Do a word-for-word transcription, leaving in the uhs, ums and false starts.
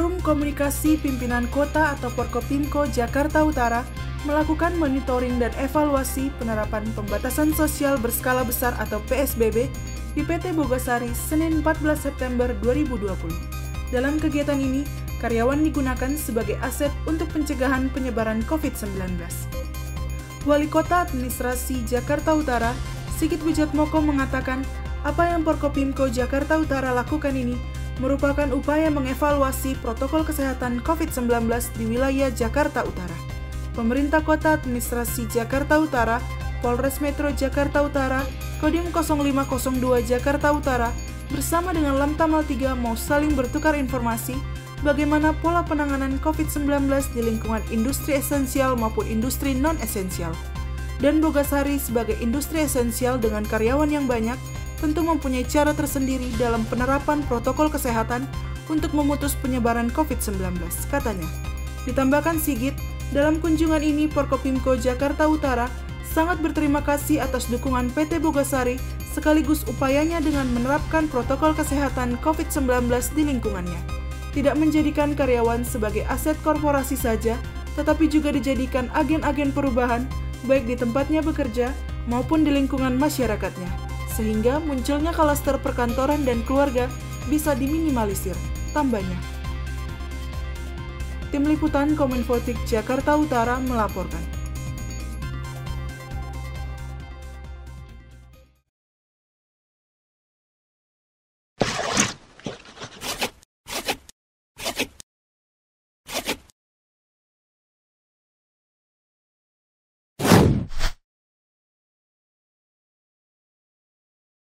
Forum Komunikasi Pimpinan Kota atau Forkopimko Jakarta Utara melakukan monitoring dan evaluasi penerapan pembatasan sosial berskala besar atau P S B B di P T Bogasari Senin empat belas September dua ribu dua puluh. Dalam kegiatan ini, karyawan digunakan sebagai aset untuk pencegahan penyebaran covid sembilan belas. Wali Kota Administrasi Jakarta Utara, Sigit Wijatmoko mengatakan, apa yang Forkopimko Jakarta Utara lakukan ini merupakan upaya mengevaluasi protokol kesehatan covid sembilan belas di wilayah Jakarta Utara. Pemerintah Kota Administrasi Jakarta Utara, Polres Metro Jakarta Utara, Kodim nol lima nol dua Jakarta Utara, bersama dengan Lantamal tiga mau saling bertukar informasi bagaimana pola penanganan covid sembilan belas di lingkungan industri esensial maupun industri non-esensial. Dan Bogasari sebagai industri esensial dengan karyawan yang banyak, tentu mempunyai cara tersendiri dalam penerapan protokol kesehatan untuk memutus penyebaran covid sembilan belas, katanya. Ditambahkan Sigit, dalam kunjungan ini Forkopimko Jakarta Utara sangat berterima kasih atas dukungan P T Bogasari sekaligus upayanya dengan menerapkan protokol kesehatan covid sembilan belas di lingkungannya. Tidak menjadikan karyawan sebagai aset korporasi saja, tetapi juga dijadikan agen-agen perubahan baik di tempatnya bekerja maupun di lingkungan masyarakatnya, sehingga munculnya klaster perkantoran dan keluarga bisa diminimalisir, tambahnya. Tim Liputan Kominfotik Jakarta Utara melaporkan.